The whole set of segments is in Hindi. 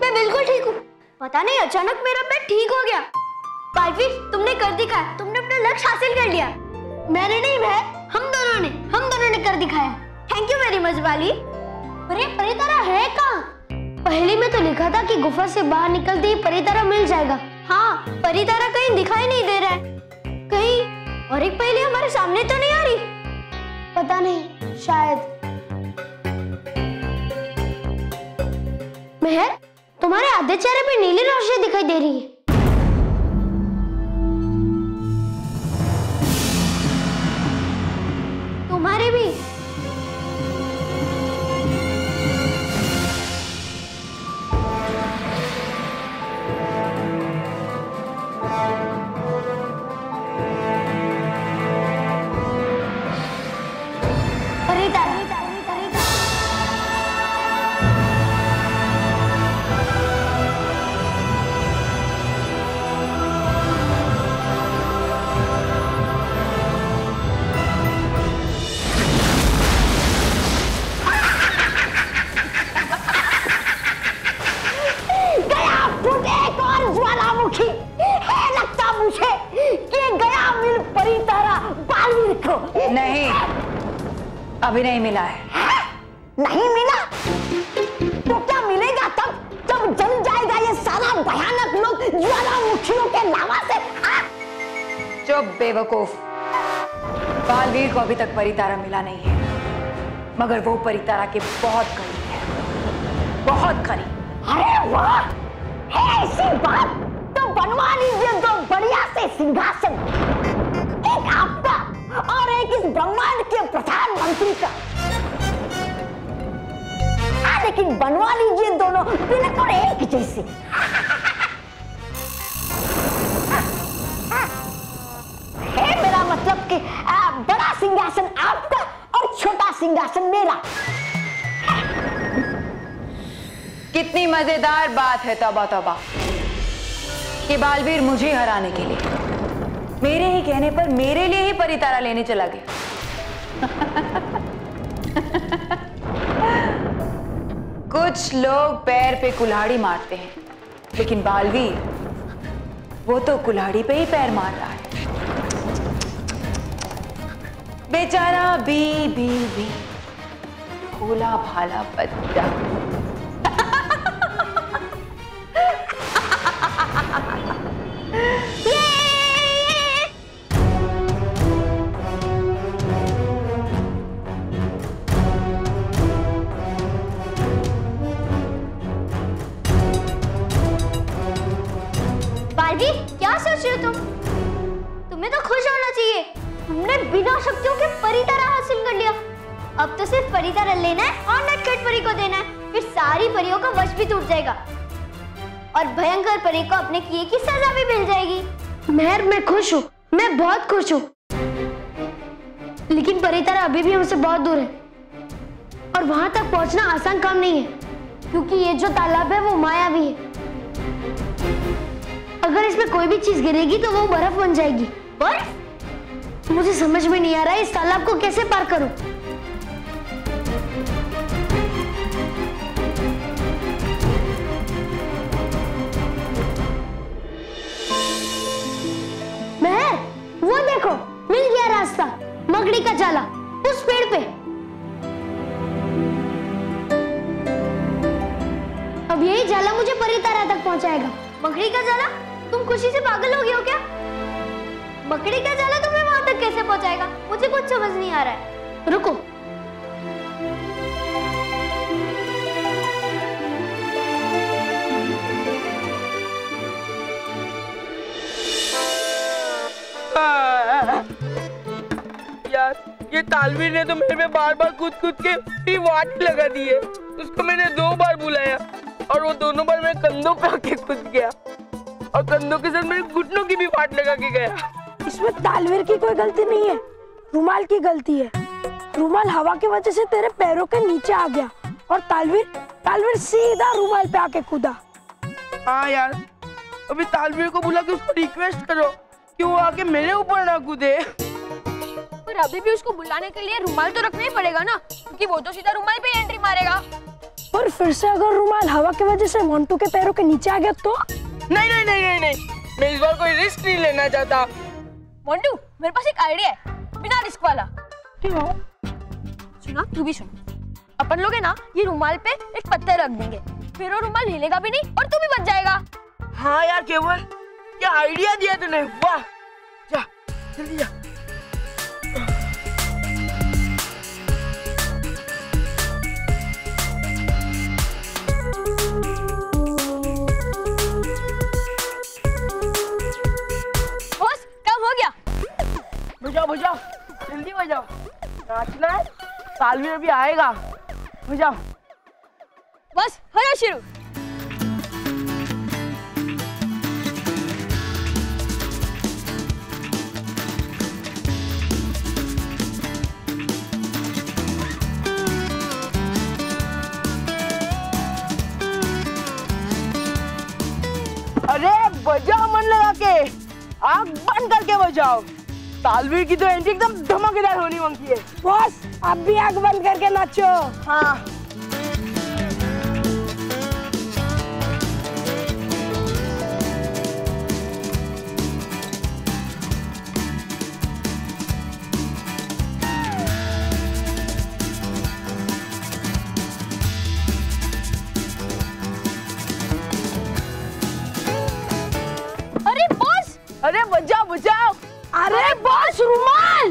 मैं बिल्कुल ठीक हूँ। पता नहीं अचानक मेरा पेट ठीक हो गया। बालवीर, तुमने कर दिखाया, तुमने अपना लक्ष्य हासिल कर लिया। मैंने नहीं बहन, हम दोनों ने कर दिखाया। Thank you very much Bali. अरे परितारा है कहाँ? पहले में तो लिखा था कि गुफा से बाहर निकलते ही परितारा मिल जाएगा। हाँ, परितारा कहीं दिखाई नहीं दे रहा है। कहीं और एक पहेली हमारे सामने तो नहीं आ रही। पता नहीं, शायद। मेहर, तुम्हारे आधे चेहरे पे नीली रोशनी दिखाई दे रही है। तुम्हारे भी। नहीं, अभी नहीं मिला है। नहीं मिला तो क्या मिलेगा जब जल जाएगा ये सारा भयानक लोग ज्वालामुखियों के लावा से। चुप बेवकूफ। बालवीर को अभी तक परितारा मिला नहीं है, मगर वो परितारा के बहुत करीब है, बहुत करीब। अरे वाह, है ऐसी बात तो बनवा लीजिए दो बढ़िया से सिंहासन, एक आपका और एक इस ब्रह्मांड के प्रधानमंत्री का। लेकिन बनवा लीजिए दोनों बिल्कुल एक जैसे। है मेरा मतलब कि बड़ा सिंहासन आपका और छोटा सिंहासन मेरा। कितनी मजेदार बात है तौबा तौबा कि बालवीर मुझे हराने के लिए मेरे ही कहने पर मेरे लिए ही परितारा लेने चला गया। कुछ लोग पैर पे कुल्हाड़ी मारते हैं, लेकिन बालवीर वो तो कुल्हाड़ी पे ही पैर मार रहा है। बेचारा बी भोला भाला बच्चा। क्या सोच रहे हो तुम्हें तो खुश होना चाहिए। तुमने बिना शक्तियों के परितारा हासिल कर लिया। अब तो सिर्फ परितारा लेना है और नटखट परी को देना है, फिर सारी परियों का वश भी टूट जाएगा और भयंकर परी को अपने किए की सजा भी मिल जाएगी। मेहर, मैं खुश हूँ, मैं बहुत खुश हूँ, लेकिन परितारा अभी भी हमसे बहुत दूर है और वहां तक पहुंचना आसान काम नहीं है, क्योंकि ये जो तालाब है वो मायावी है। अगर इसमें कोई भी चीज गिरेगी तो वो बर्फ बन जाएगी। बर्फ? मुझे समझ में नहीं आ रहा है इस तालाब को कैसे पार करूं। महर, वो देखो, मिल गया रास्ता। मकड़ी का जाला उस पेड़ पे। अब यही जाला मुझे परितारा तक पहुंचाएगा। मकड़ी का जाला? तुम खुशी से पागल हो गए हो क्या? मकड़ी का जाला तुम्हें वहां तक कैसे पहुंचाएगा? मुझे कुछ समझ नहीं आ रहा है। रुको, यार ये तालवीर ने तो मेरे पे बार बार कूद के वाट लगा दी है। उसको मैंने 2 बार बुलाया और वो दोनों बार मेरे कंधों पे आके कूद गया और कंधों के साथ मेरे घुटनों की भी वाट लगा के गया। इसमें तालवीर की कोई गलती नहीं है, रुमाल की गलती है। रुमाल हवा की वजह से तेरे पैरों के नीचे आ गया और तालवीर सीधा रुमाल पे आके कूदा। हाँ यार, अभी तालवीर को बुला के उसको रिक्वेस्ट करो कि वो आके मेरे ऊपर ना कूदे। पर अभी भी उसको बुलाने के लिए रुमाल तो रखना ही पड़ेगा ना, क्योंकि वो तो सीधा रुमाल पे एंट्री मारेगा। और फिर से अगर रुमाल हवा की वजह से मोंटू के पैरों के नीचे आ गया तो? नहीं नहीं नहीं नहीं नहीं, मैं इस बार कोई रिस्क नहीं लेना चाहता। मोंटू, मेरे पास एक आइडिया है, बिना रिस्क वाला। क्यों? सुना, तू भी सुन। अपन लोग है ना, ये रुमाल पे एक पत्थर रख देंगे, फिर वो रुमाल हिलेगा भी नहीं और तू भी बच जाएगा। हाँ यार केवल, क्या आइडिया दिया तूने, वाह। जा जल्दी जा। बस काम हो गया। बजाओ बजाओ, जल्दी बजाओ, नाचना है, तालवी अभी आएगा। बजाओ। बस हो गया शुरू। अरे बजाओ मन लगा के, आँख बंद करके बजाओ। तालवीर की तो एंट्री एकदम धमाकेदार होनी मांगती है। बॉस, अब भी आंख बंद करके नाचो। हाँ। अरे बॉस, अरे बजाओ बजाओ। अरे बॉस, रुमाल।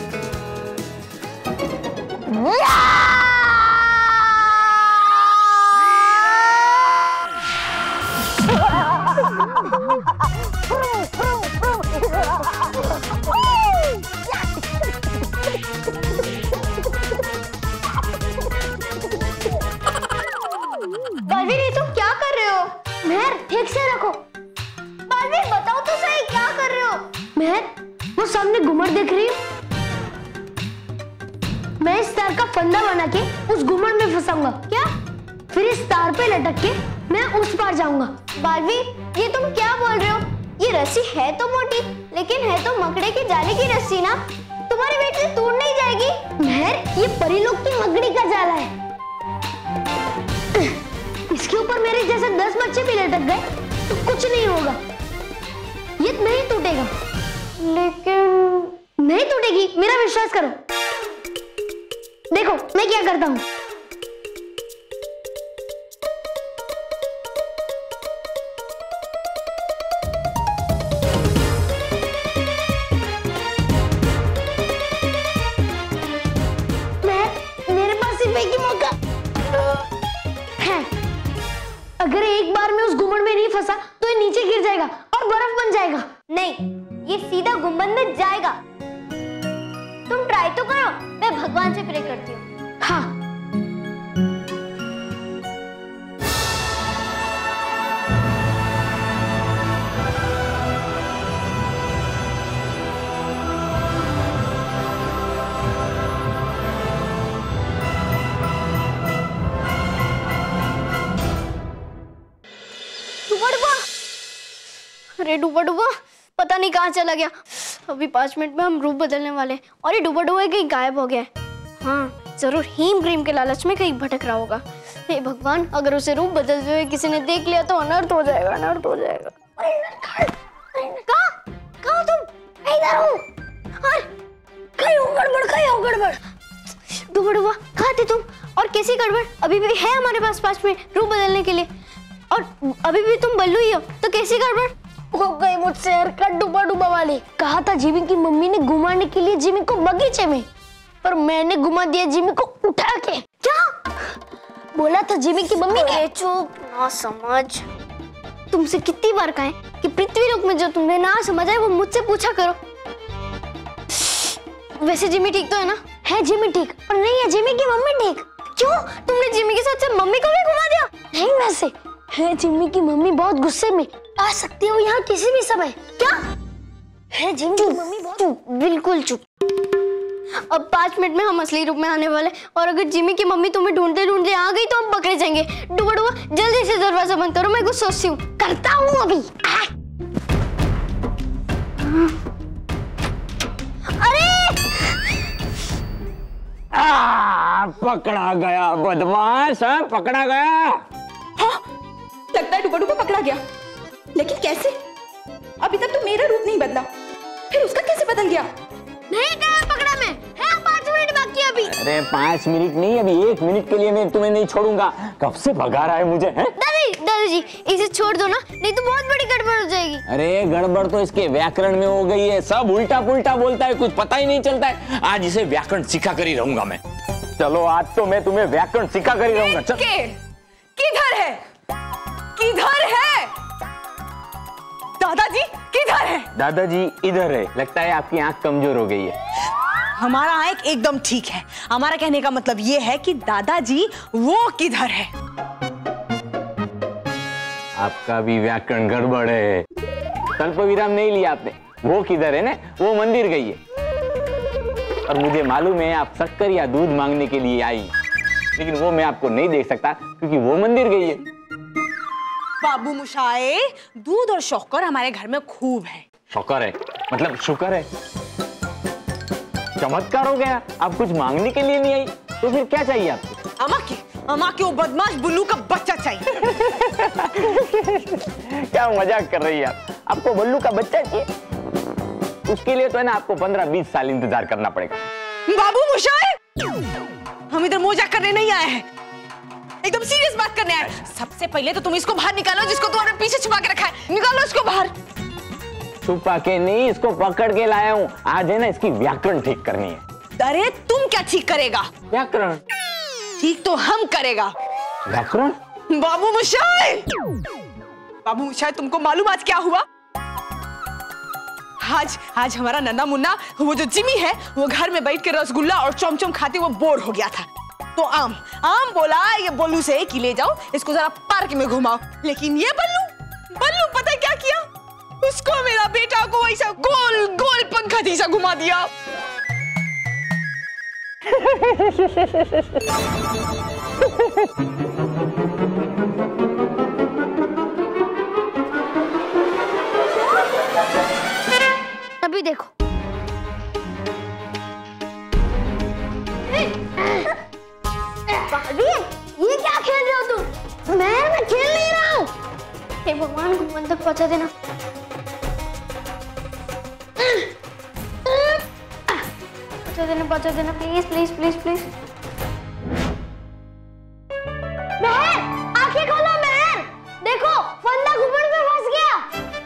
बालवीर, ये तुम क्या कर रहे हो? मेहर, ठीक से रखो। बालवीर, बताओ तो सही, क्या कर रहे हो? मेहर, वो सामने घुमर देख रही हो? मैं इस तार का फंदा बना के उस घुमर में फंसाऊंगा। क्या? फिर इस तार पे लटक के मैं उस पार जाऊंगा। बालवीर, ये तुम क्या बोल रहे हो? ये रस्सी है तो मोटी, लेकिन है तो मकड़े की जाली की रस्सी ना, तुम्हारे वेट से टूट नहीं जाएगी। मेहर, ये परिलोक की मकड़ी का जाला है। इसके ऊपर मेरे जैसे 10 बच्चे भी लटक गए तो कुछ नहीं होगा, ये नहीं टूटेगा। लेकिन नहीं टूटेगी, मेरा विश्वास करो। देखो मैं क्या करता हूँ। मेरे पास सिर्फ एक ही मौका है। अगर एक बार मैं उस गुम्बद में नहीं फंसा तो ये नीचे गिर जाएगा और बर्फ बन जाएगा। नहीं, ये सीधा गुंबद में जाएगा। तुम ट्राई तो करो, मैं भगवान से प्रे करती हूँ। हाँ। अरे डूबा डूबा पता नहीं कहाँ चला गया। अभी 5 मिनट में हम रूप बदलने वाले और ये डूबा डूबा कहीं गायब हो गया है। हाँ, जरूर हीम क्रीम के लालच में कहीं भटक रहा होगा। हे भगवान, अगर उसे रूप बदलते हुए किसी ने देख लिया तो अनर्थ हो जाएगा, अनर्थ हो जाएगा। कहाँ तुम? इधर हूँ। अरे कहीं हो गड़बड़, कहीं हो गड़बड़। डूबा डूबा कहाँ थे तुम? और कैसी गड़बड़? अभी भी है हमारे पास 5 मिनट रूप बदलने के लिए, और अभी भी तुम बल्लू ही हो, तो कैसी गड़बड़ हो गई मुझसे हरकत डूबा डूबा वाली। कहा था जिमी की मम्मी ने घुमाने के लिए जिमी को बगीचे में, पर मैंने घुमा दिया जिमी को उठा के। क्या बोला था जिमी की मम्मी ने? चुप ना समझ। तुमसे कितनी बार कहा है कि पृथ्वी लोक में जो तुम्हें ना समझ आए वो मुझसे पूछा करो। वैसे जिमी ठीक तो है ना? है जिमी ठीक, पर नहीं है जिमी की मम्मी ठीक। क्यों? तुमने जिमी के साथ साथ मम्मी को भी घुमा दिया? नहीं, वैसे है जिमी की मम्मी बहुत गुस्से में, आ सकती हो यहाँ किसी भी समय। क्या है जिमी की मम्मी बहुत चुप, बिल्कुल चुप। अब 5 मिनट में हम असली रूप में आने वाले, और अगर जिमी की मम्मी तुम्हें ढूंढते ढूंढते आ गई तो हम पकड़े जाएंगे। डूबा डूबा जल्दी से दरवाजा बंद करो, मैं कुछ सोचती हूँ। करता हूँ अभी। अरे पकड़ा गया बदमाश, पकड़ा गया। हाँ, लगता है डूबा डूबा पकड़ा गया, लेकिन कैसे? अभी तक तो मेरा रूप नहीं बदला, फिर उसका कैसे बदल गया? नहीं कहा पकड़ा मैं, है 5 मिनट बाकी अभी। अरे 5 मिनट नहीं, अभी 1 मिनट के लिए मैं तुम्हें नहीं छोड़ूंगा। कब से भगा रहा है मुझे, हैं? दादाजी इसे छोड़ दो ना, नहीं तो बहुत बड़ी गड़बड़ हो जाएगी। अरे गड़बड़ तो इसके व्याकरण में हो गई है, सब उल्टा पुल्टा बोलता है, कुछ पता ही नहीं चलता है। आज इसे व्याकरण सिखा कर ही रहूंगा मैं। चलो आज तो मैं तुम्हें व्याकरण सिखा कर ही रहूंगा। किधर है? किधर है? दादाजी किधर है? दादाजी इधर है। लगता है आपकी आंख कमजोर हो गई है। हमारा आंख एकदम ठीक है। हमारा कहने का मतलब ये है कि दादाजी वो किधर है? आपका भी व्याकरण गड़बड़ है। कल्प विराम नहीं लिया आपने। वो किधर है ना, वो मंदिर गई है। और मुझे मालूम है आप शक्कर या दूध मांगने के लिए आई, लेकिन वो मैं आपको नहीं दे सकता क्योंकि वो मंदिर गई है। बाबू मुशाए, दूध और शक्कर हमारे घर में खूब है। शक्कर है मतलब शुक्र है। चमत्कार हो गया, आप कुछ मांगने के लिए नहीं आई तो फिर क्या चाहिए आपको? अमा के वो बदमाश बुल्लू का बच्चा चाहिए। क्या मजाक कर रही है आप? आपको बल्लू का बच्चा चाहिए? उसके लिए तो है ना आपको 15-20 साल इंतजार करना पड़ेगा। बाबू मुशाए, हम इधर मजाक करने नहीं आए हैं, एकदम सीरियस बात करने आए। सबसे पहले तो तुम इसको बाहर निकालो जिसको तुम्हारे पीछे छुपा के रखा है। निकालो इसको बाहर। छुपा के नहीं, इसको पकड़ के लाया हूँ। आज है ना इसकी व्याकरण ठीक करनी है। अरे तुम क्या ठीक करेगा? व्याकरण ठीक तो हम करेगा। व्याकरण? बाबू मुशाए, बाबू मुशाए, तुमको मालूम आज क्या हुआ? आज हमारा नन्ना मुन्ना, वो जो जिमी है, वो घर में बैठ के रसगुल्ला और चमचम खाते वो बोर हो गया था। तो आम बोला ये बल्लू से कि ले जाओ इसको जरा पार्क में घुमाओ। लेकिन ये बल्लू पता है क्या किया? उसको, मेरा बेटा को वैसा गोल गोल पंखा जैसा घुमा दिया। अभी देखो। ये क्या खेल रहे हो तुम? मैं खेल नहीं रहा हूँ। हे भगवान, घुमन तक पहुंचा देना। पहुंचा देना प्लीज प्लीज प्लीज प्लीज। महर, आंखें खोलो महर। देखो फंदा घुमन में फंस गया।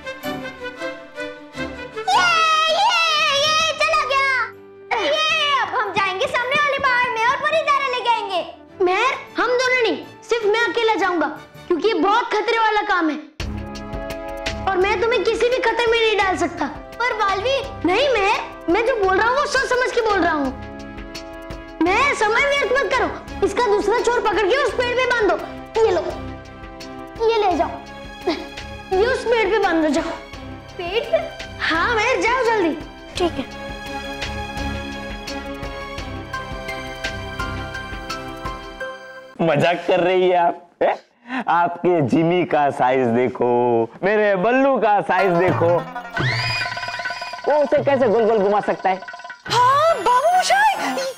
ये चला गया। ये अब हम जाएंगे सामने वाले पहाड़ में और परितारा लेके आएंगे। महर, हम दोनों नहीं, सिर्फ मैं अकेला जाऊंगा क्योंकि ये बहुत खतरे वाला काम है और मैं तुम्हें किसी भी खतरे में नहीं डाल सकता। पर बालवी, नहीं महर, मैं जो बोल रहा हूँ वो सोच समझ के बोल रहा हूँ। मैं समय व्यर्थ मत करो। इसका दूसरा छोर पकड़ के उस पेड़ पे बांध दो। ये लो, ये ले जाओ। ये उस पेड़ पे बांध दो। जाओ। पेड़ पे? हाँ महर, जाओ जल्दी। ठीक है। मजाक कर रही है आप? आपके जिमी का साइज देखो, मेरे बल्लू का साइज देखो। वो उसे कैसे गोल गोल घुमा सकता है? हाँ बाबू मुशाए,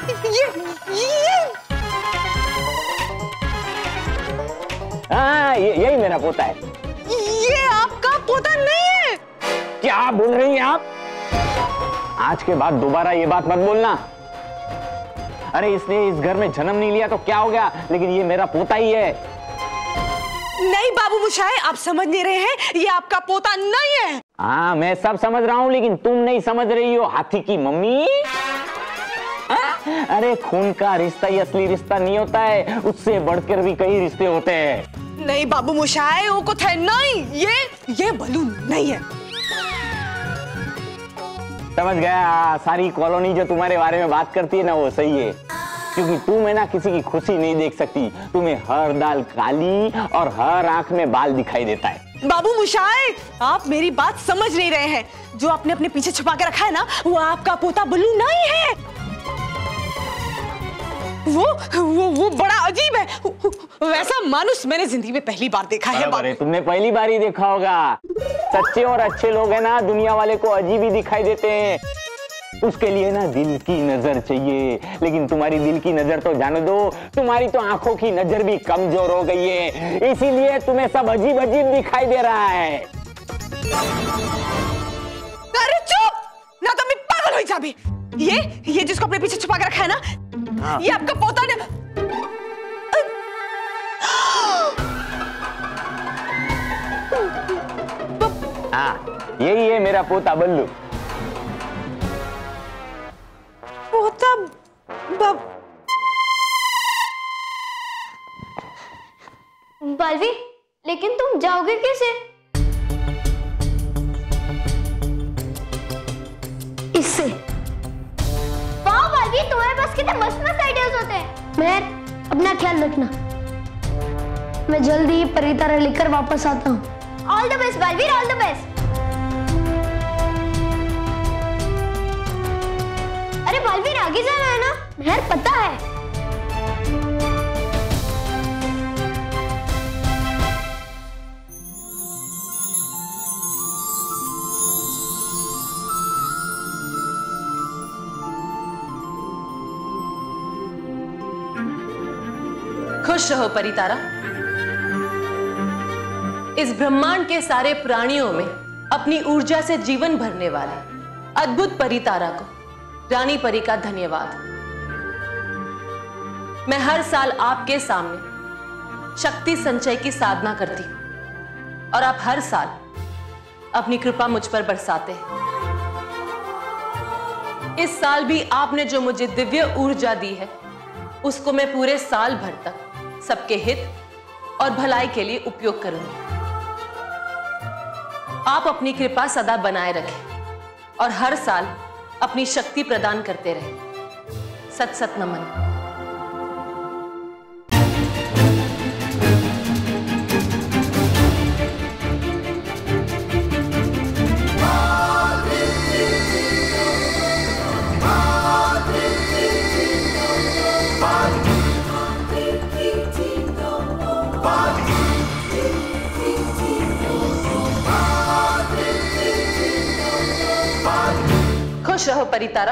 हाँ यही मेरा पोता है। ये आपका पोता नहीं है। क्या बोल रही हैं आप? आज के बाद दोबारा ये बात मत बोलना। अरे इसने इस घर में जन्म नहीं लिया तो क्या हो गया, लेकिन ये मेरा पोता ही है। नहीं बाबू मुशाए, आप समझ नहीं रहे हैं, ये आपका पोता नहीं है। हाँ मैं सब समझ रहा हूँ, लेकिन तुम नहीं समझ रही हो। हाथी की मम्मी, अरे खून का रिश्ता ही असली रिश्ता नहीं होता है, उससे बढ़कर भी कई रिश्ते होते हैं। नहीं बाबू मुशाए, वो कुछ है नहीं, ये बल्लू नहीं है। समझ गया। सारी कॉलोनी जो तुम्हारे बारे में बात करती है ना, वो सही है, क्योंकि तुम है ना किसी की खुशी नहीं देख सकती। तुम्हें हर दाल काली और हर आंख में बाल दिखाई देता है। बाबू मुशाए, आप मेरी बात समझ नहीं रहे हैं। जो आपने अपने पीछे छुपा के रखा है ना, वो आपका पोता बल्लू नहीं है। वो बड़ा अजीब है। वैसा मानुस मैंने जिंदगी में पहली बार देखा है। अरे तुमने पहली बार ही देखा होगा। सच्चे और अच्छे लोग है ना, दुनिया वाले को अजीब ही दिखाई देते हैं। उसके लिए ना दिल की नजर चाहिए, लेकिन तुम्हारी दिल की नजर तो जाने दो, तुम्हारी तो आंखों की नजर भी कमजोर हो गई है, इसीलिए तुम्हें सब अजीब अजीब दिखाई दे रहा है। अरे चुप, ना तो मैं पागल हो जाबी। ये जिसको अपने पीछे छुपा के रखा है ना, ये आपका पोता ने। हाँ, यही है मेरा पोता बल्लू। पोता बालवीर, लेकिन तुम जाओगे कैसे? इससे। वाह बालवीर, तुम्हारे पास कितने मस्त मस्त आइडियाज होते हैं। मैं अपना ख्याल रखना, मैं जल्दी ही परितारा लेकर वापस आता हूँ। All the best Baalveer, all the best. अरे बालवीर, आगे जाना है ना? मेहर पता है। खुश रहो परितारा। इस ब्रह्मांड के सारे प्राणियों में अपनी ऊर्जा से जीवन भरने वाले अद्भुत परितारा को रानी परी का धन्यवाद। मैं हर साल आपके सामने शक्ति संचय की साधना करती हूं और आप हर साल अपनी कृपा मुझ पर बरसाते हैं। इस साल भी आपने जो मुझे दिव्य ऊर्जा दी है, उसको मैं पूरे साल भर तक सबके हित और भलाई के लिए उपयोग करूंगी। आप अपनी कृपा सदा बनाए रखें और हर साल अपनी शक्ति प्रदान करते रहें। सत सत नमन। खुश रहो परितारा।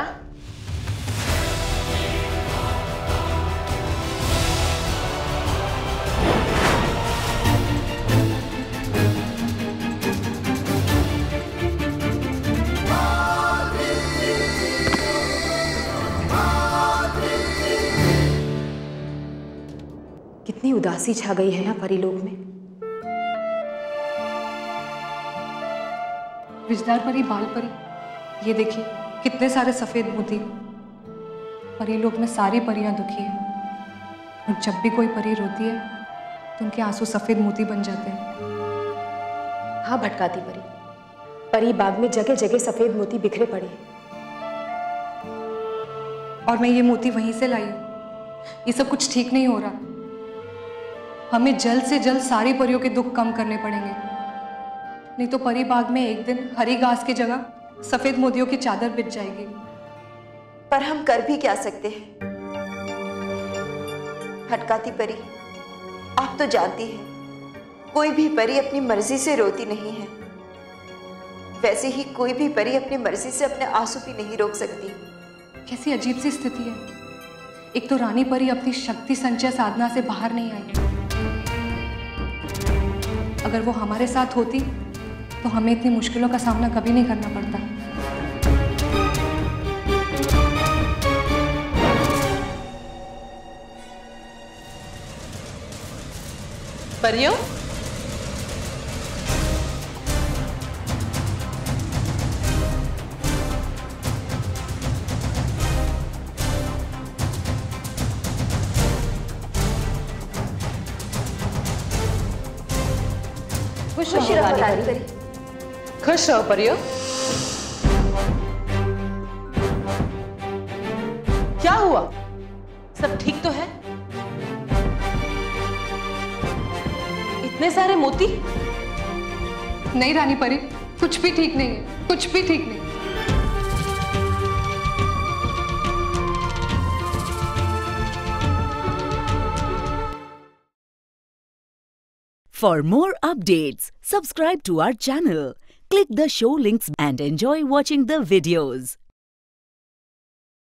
कितनी उदासी छा गई है ना परीलोक में। विजदार परी, बाल परी, ये देखिए कितने सारे सफेद मोती। परीलोक में सारी परियां दुखी हैं और जब भी कोई परी रोती है तो उनके आंसू सफेद मोती बन जाते हैं। हाँ भटकाती परी, परी बाग में जगह जगह सफेद मोती बिखरे पड़े हैं। और मैं ये मोती वहीं से लाई हूँ। ये सब कुछ ठीक नहीं हो रहा। हमें जल्द से जल्द सारी परियों के दुख कम करने पड़ेंगे, नहीं तो परी बाग में एक दिन हरी घास की जगह सफेद मोतियों की चादर बिछ जाएगी। पर हम कर भी क्या सकते हैं? भटकाती परी, आप तो जानती हैं, कोई भी परी अपनी मर्जी से रोती नहीं है। वैसे ही कोई भी परी अपनी मर्जी से अपने आंसू भी नहीं रोक सकती। कैसी अजीब सी स्थिति है। एक तो रानी परी अपनी शक्ति संचय साधना से बाहर नहीं आई। अगर वो हमारे साथ होती तो हमें इतनी मुश्किलों का सामना कभी नहीं करना पड़ता। परियों, खुश रहो रानी परी। खुश रहो परियों। क्या हुआ? सब ठीक तो है? इतने सारे मोती? नहीं रानी परी, कुछ भी ठीक नहीं है, कुछ भी ठीक नहीं। For more updates, subscribe to our channel, click the show links and enjoy watching the videos.